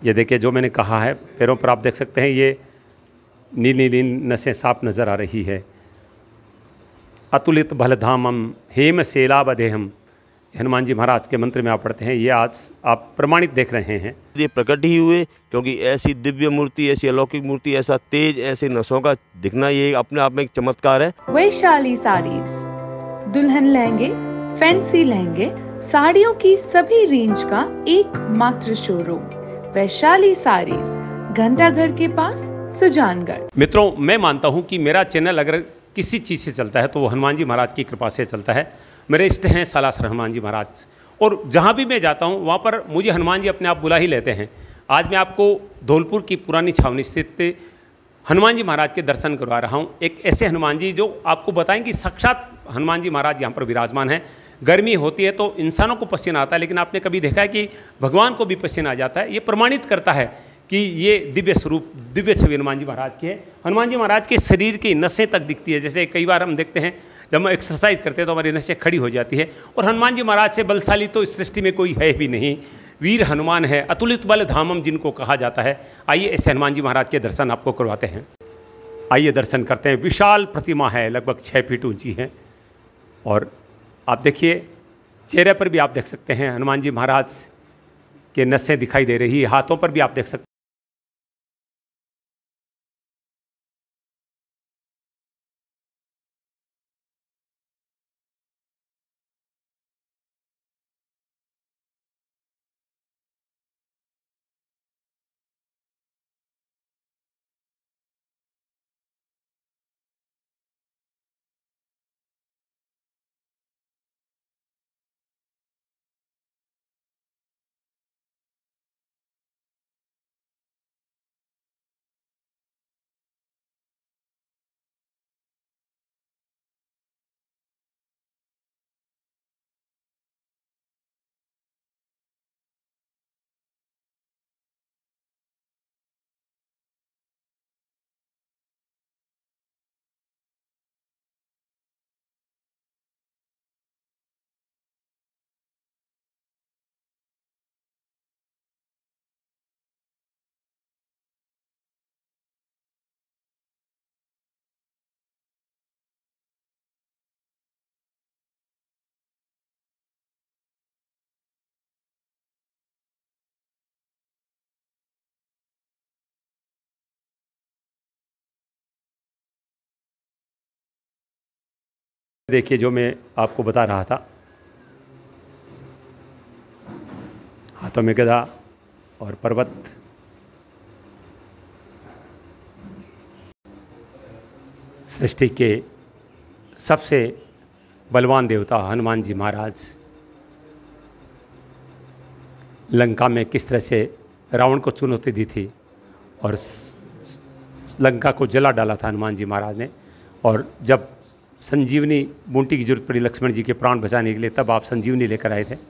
ये देखिए जो मैंने कहा है, पैरों पर आप देख सकते हैं ये नीली नीली नसें साफ नज़र आ रही है। अतुलित बलधामम हेम सेलाबदेहम, हनुमान जी महाराज के मंत्र में आप पढ़ते हैं, ये आज आप प्रमाणित देख रहे हैं। ये प्रकट ही हुए क्योंकि ऐसी दिव्य मूर्ति, ऐसी अलौकिक मूर्ति, ऐसा तेज, ऐसे नसों का दिखना, ये अपने आप में एक चमत्कार है। वैशाली साड़ीज, दुल्हन लहंगे, फैंसी लहंगे, साड़ियों की सभी रेंज का एकमात्र शोरूम वैशाली साड़ीज, घंटाघर के पास, सुजानगढ़। मित्रों, मैं मानता हूं कि मेरा चैनल अगर किसी चीज़ से चलता है तो वो हनुमान जी महाराज की कृपा से चलता है। मेरे इष्ट हैं सालासर हनुमान जी महाराज, और जहाँ भी मैं जाता हूँ वहाँ पर मुझे हनुमान जी अपने आप बुला ही लेते हैं। आज मैं आपको धौलपुर की पुरानी छावनी स्थित हनुमान जी महाराज के दर्शन करवा रहा हूँ। एक ऐसे हनुमान जी जो आपको बताएं कि साक्षात हनुमान जी महाराज यहाँ पर विराजमान हैं। गर्मी होती है तो इंसानों को पसीना आता है, लेकिन आपने कभी देखा है कि भगवान को भी पसीना आ जाता है। ये प्रमाणित करता है कि ये दिव्य स्वरूप, दिव्य छवि हनुमान जी महाराज की है। हनुमान जी महाराज के शरीर की नसें तक दिखती है। जैसे कई बार हम देखते हैं जब हम एक्सरसाइज करते हैं तो हमारी नसें खड़ी हो जाती है, और हनुमान जी महाराज से बलशाली तो इस सृष्टि में कोई है भी नहीं। वीर हनुमान है, अतुलित बल धामम जिनको कहा जाता है। आइए ऐसे हनुमान जी महाराज के दर्शन आपको करवाते हैं। आइए दर्शन करते हैं। विशाल प्रतिमा है, लगभग 6 फीट ऊंची है, और आप देखिए चेहरे पर भी आप देख सकते हैं हनुमान जी महाराज के नसें दिखाई दे रही है। हाथों पर भी आप देख सकते हैं। देखिए जो मैं आपको बता रहा था, हाथों में गदा और पर्वत, सृष्टि के सबसे बलवान देवता हनुमान जी महाराज लंका में किस तरह से रावण को चुनौती दी थी और लंका को जला डाला था हनुमान जी महाराज ने। और जब संजीवनी बूटी की जरूरत पड़ी लक्ष्मण जी के प्राण बचाने के लिए, तब आप संजीवनी लेकर आए थे।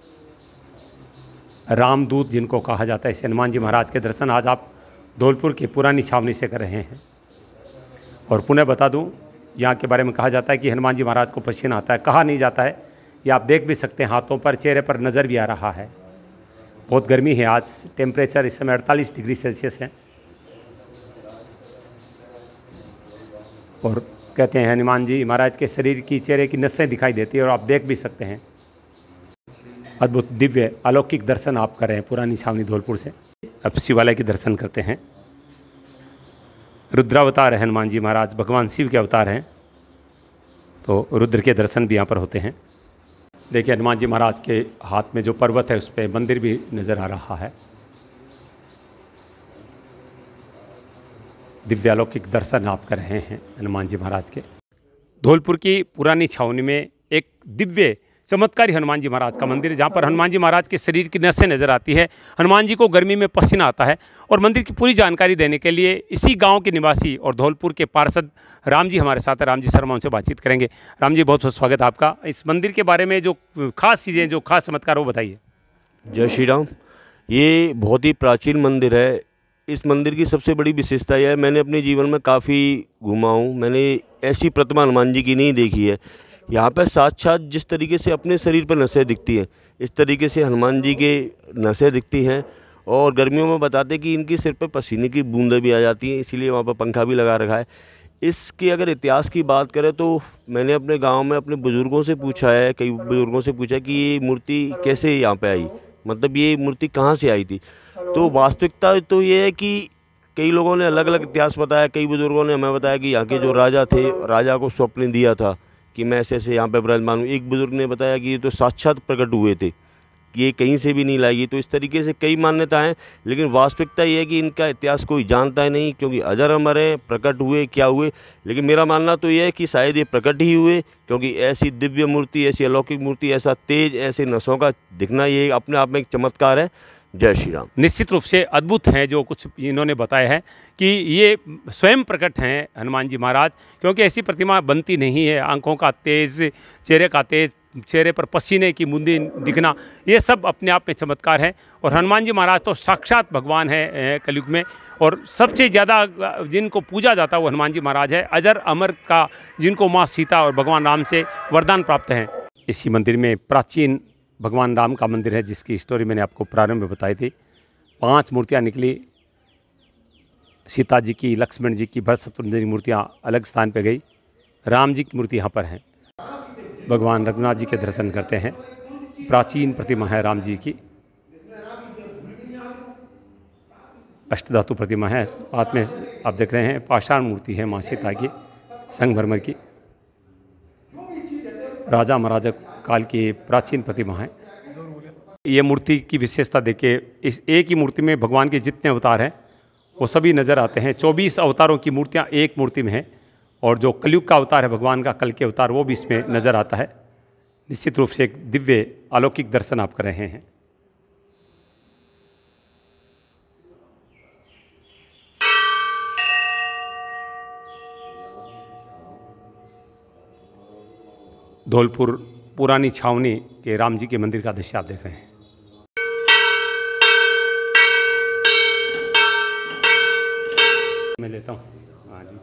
रामदूत जिनको कहा जाता है, इस हनुमान जी महाराज के दर्शन आज आप धौलपुर की पुरानी छावनी से कर रहे हैं। और पुनः बता दूं, यहाँ के बारे में कहा जाता है कि हनुमान जी महाराज को पसीना आता है। कहा नहीं जाता है, ये आप देख भी सकते हैं, हाथों पर, चेहरे पर नज़र भी आ रहा है। बहुत गर्मी है आज, टेम्परेचर इस समय 48 डिग्री सेल्सियस है। और कहते हैं हनुमान जी महाराज के शरीर की, चेहरे की नसें दिखाई देती है, और आप देख भी सकते हैं। अद्भुत दिव्य अलौकिक दर्शन आप कर रहे हैं पुरानी छावनी धौलपुर से। अब शिवालय के दर्शन करते हैं। रुद्रावतार है हनुमान जी महाराज, भगवान शिव के अवतार हैं, तो रुद्र के दर्शन भी यहाँ पर होते हैं। देखिए हनुमान जी महाराज के हाथ में जो पर्वत है उस पर मंदिर भी नज़र आ रहा है। दिव्यालौकिक दर्शन आप कर रहे हैं हनुमान जी महाराज के। धौलपुर की पुरानी छावनी में एक दिव्य चमत्कारी हनुमान जी महाराज का मंदिर है, जहाँ पर हनुमान जी महाराज के शरीर की नसें नज़र आती है। हनुमान जी को गर्मी में पसीना आता है। और मंदिर की पूरी जानकारी देने के लिए इसी गांव के निवासी और धौलपुर के पार्षद राम जी हमारे साथ है। राम जी शर्मा, उनसे बातचीत करेंगे। राम जी, बहुत बहुत स्वागत है आपका। इस मंदिर के बारे में जो खास चीज़ें, जो खास चमत्कार, वो बताइए। जय श्री राम। ये बहुत ही प्राचीन मंदिर है। इस मंदिर की सबसे बड़ी विशेषता यह है, मैंने अपने जीवन में काफ़ी घूमा हूँ, मैंने ऐसी प्रतिमा हनुमान जी की नहीं देखी है। यहाँ पर साक्षात जिस तरीके से अपने शरीर पर नसें दिखती हैं, इस तरीके से हनुमान जी के नसें दिखती हैं। और गर्मियों में बताते कि इनके सिर पे पसीने की बूंदें भी आ जाती हैं, इसीलिए वहाँ पर पंखा भी लगा रखा है। इसके अगर इतिहास की बात करें तो मैंने अपने गांव में अपने बुज़ुर्गों से पूछा है, कई बुज़ुर्गों से पूछा कि ये मूर्ति कैसे यहाँ पे आई, मतलब ये मूर्ति कहाँ से आई थी। तो वास्तविकता तो ये है कि कई लोगों ने अलग अलग इतिहास बताया। कई बुज़ुर्गों ने हमें बताया कि यहाँ के जो राजा थे, राजा को स्वप्न दिया था कि मैं ऐसे ऐसे यहाँ पे विराजमान हूँ। एक बुज़ुर्ग ने बताया कि ये तो साक्षात प्रकट हुए थे, कि ये कहीं से भी नहीं लाई। तो इस तरीके से कई मान्यताएं, लेकिन वास्तविकता ये है कि इनका इतिहास कोई जानता है नहीं, क्योंकि अजर अमर है, प्रकट हुए क्या हुए। लेकिन मेरा मानना तो ये है कि शायद ये प्रकट ही हुए, क्योंकि ऐसी दिव्य मूर्ति, ऐसी अलौकिक मूर्ति, ऐसा तेज, ऐसे नसों का दिखना, ये अपने आप में एक चमत्कार है। जय श्री राम। निश्चित रूप से अद्भुत हैं जो कुछ इन्होंने बताया है कि ये स्वयं प्रकट हैं हनुमान जी महाराज, क्योंकि ऐसी प्रतिमा बनती नहीं है। आंखों का तेज, चेहरे का तेज, चेहरे पर पसीने की बूंदें दिखना, ये सब अपने आप में चमत्कार है। और हनुमान जी महाराज तो साक्षात भगवान है कलयुग में, और सबसे ज़्यादा जिनको पूजा जाता है वो हनुमान जी महाराज है। अजर अमर का जिनको माँ सीता और भगवान राम से वरदान प्राप्त हैं। इसी मंदिर में प्राचीन भगवान राम का मंदिर है, जिसकी स्टोरी मैंने आपको प्रारंभ में बताई थी। 5 मूर्तियाँ निकली, सीता जी की, लक्ष्मण जी की, भरत शत्रुघ्न जी की मूर्तियाँ अलग स्थान पर गई, राम जी की मूर्ति यहाँ पर है। भगवान रघुनाथ जी के दर्शन करते हैं। प्राचीन प्रतिमा है राम जी की, अष्टधातु प्रतिमा है। हाथ में आप देख रहे हैं पाषाण मूर्ति है माँ सीता की, संगमरमर की, राजा महाराजा काल की प्राचीन प्रतिमा है। ये मूर्ति की विशेषता देखिए, इस एक ही मूर्ति में भगवान के जितने अवतार हैं वो सभी नज़र आते हैं। 24 अवतारों की मूर्तियाँ एक मूर्ति में हैं, और जो कलयुग का अवतार है भगवान का, कल के अवतार, वो भी इसमें नज़र आता है। निश्चित रूप से एक दिव्य अलौकिक दर्शन आप कर रहे हैं। धौलपुर पुरानी छावनी के राम जी के मंदिर का दृश्य आप देख रहे हैं। मैं लेता हूँ। हाँ जी,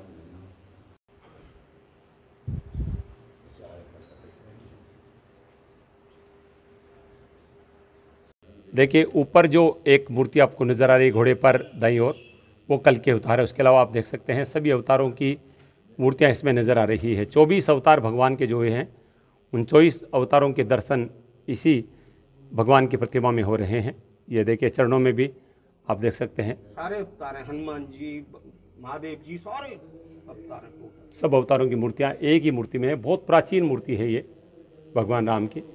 देखिए ऊपर जो एक मूर्ति आपको नज़र आ रही है घोड़े पर दाईं ओर, वो कल के अवतार है। उसके अलावा आप देख सकते हैं सभी अवतारों की मूर्तियाँ इसमें नज़र आ रही है। 24 अवतार भगवान के जो हैं, उन 24 अवतारों के दर्शन इसी भगवान की प्रतिमा में हो रहे हैं। ये देखिए चरणों में भी आप देख सकते हैं सारे अवतार हैं, हनुमान जी, महादेव जी, सारे अवतार हैं। सब अवतारों की मूर्तियाँ एक ही मूर्ति में है। बहुत प्राचीन मूर्ति है ये भगवान राम की।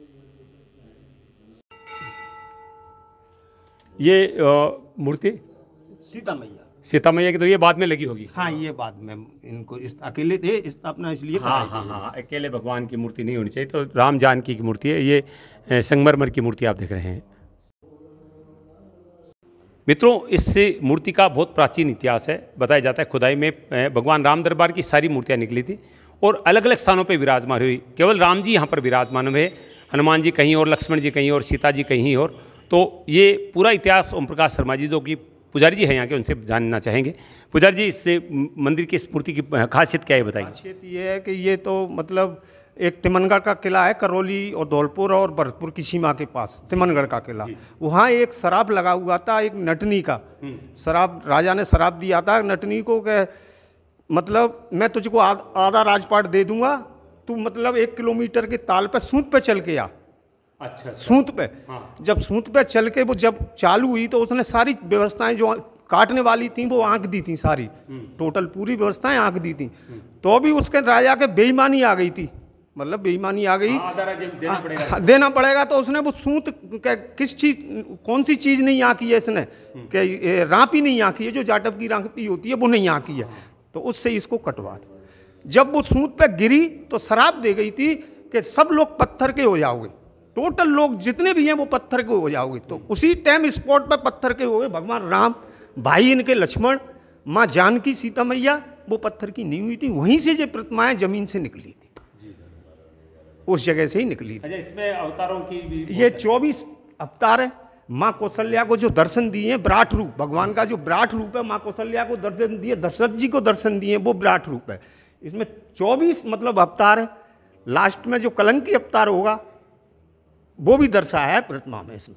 ये मूर्ति सीता मैया, सीता मैया की तो ये बाद में लगी होगी। हाँ ये बाद में इनको इस अकेले थे स्थापना, इसलिए हाँ हाँ हाँ, अकेले भगवान की मूर्ति नहीं होनी चाहिए। तो राम जानकी की मूर्ति है ये। संगमरमर की मूर्ति आप देख रहे हैं। मित्रों, इस मूर्ति का बहुत प्राचीन इतिहास है। बताया जाता है खुदाई में भगवान राम दरबार की सारी मूर्तियाँ निकली थी और अलग अलग स्थानों पर विराजमान हुई। केवल राम जी यहाँ पर विराजमान हुए, हनुमान जी कहीं और, लक्ष्मण जी कहीं और, सीता जी कहीं और। तो ये पूरा इतिहास ओम प्रकाश शर्मा जी, जो कि पुजारी जी हैं यहाँ के, उनसे जानना चाहेंगे। पुजारी जी, इस मंदिर की, इस मूर्ति की खासियत क्या है बताइए। खासियत ये है कि ये तो मतलब एक तिमनगढ़ का किला है, करौली और धौलपुर और भरतपुर की सीमा के पास तिमनगढ़ का किला। वहाँ एक शराब लगा हुआ था, एक नटनी का शराब, राजा ने शराब दिया था नटनी को कि मतलब मैं तुझको आधा राजपाट दे दूंगा, तू मतलब 1 किलोमीटर के ताल पे सूत पे चल के आ। अच्छा, सूत पे। हाँ। जब सूत पे चल के वो जब चालू हुई तो उसने सारी व्यवस्थाएं जो काटने वाली थी वो आंक दी थी, सारी टोटल पूरी व्यवस्थाएं आंक दी थी। तो भी उसके राजा के बेईमानी आ गई थी, मतलब बेईमानी आ गई। देना पड़ेगा। तो उसने वो सूत किस चीज, कौन सी चीज नहीं आंकी है इसने, कि रापी नहीं आंकी है, जो जाटव की रापी होती है वो नहीं आंकी है, तो उससे इसको कटवा दो। जब वो सूत पे गिरी तो शराब दे गई थी कि सब लोग पत्थर के हो जाओगे, टोटल लोग जितने भी हैं वो पत्थर के हो जाओगे। तो उसी टाइम स्पॉट पर पत्थर के हो गए भगवान राम, भाई इनके लक्ष्मण, माँ जानकी, सीता मैया, वो पत्थर की नहीं हुई थी। वहीं से ये प्रतिमाएं जमीन से निकली थी, उस जगह से ही निकली थी। अच्छा, इसमें अवतारों की भी ये 24 अवतार है। माँ कौशल्या को जो दर्शन दिए, विराट रूप, भगवान का जो विराट रूप है, माँ कौशल्या को दर्शन दिए, दशरथ जी को दर्शन दिए, वो विराट रूप है। इसमें 24 मतलब अवतार है। लास्ट में जो कलंकी अवतार होगा वो भी दर्शाया है प्रतिमा में। इसमें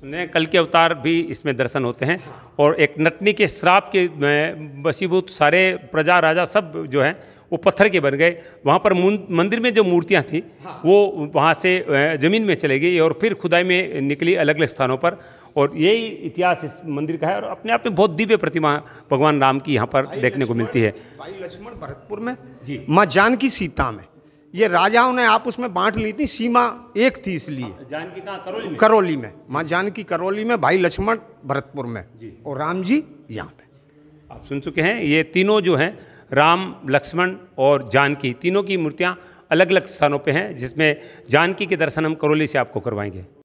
सुने कल के अवतार भी इसमें दर्शन होते हैं, और एक नटनी के श्राप के वशीभूत सारे प्रजा राजा सब जो हैं वो पत्थर के बन गए। वहाँ पर मंदिर में जो मूर्तियाँ थी वो वहाँ से ज़मीन में चले गई और फिर खुदाई में निकली अलग अलग स्थानों पर, और यही इतिहास इस मंदिर का है। और अपने आप में बहुत दिव्य प्रतिमा भगवान राम की यहाँ पर देखने को मिलती है। भाई लक्ष्मण भरतपुर में जी, माँ जानकी सीता में, ये राजाओं ने आपस में बांट ली थी, सीमा एक थी इसलिए। जानकी कहाँ? करौली में। करौली में, माँ जानकी करौली में, भाई लक्ष्मण भरतपुर में और राम जी यहाँ पे। आप सुन चुके हैं, ये तीनों जो हैं राम, लक्ष्मण और जानकी, तीनों की मूर्तियाँ अलग अलग स्थानों पे हैं, जिसमें जानकी के दर्शन हम करौली से आपको करवाएंगे।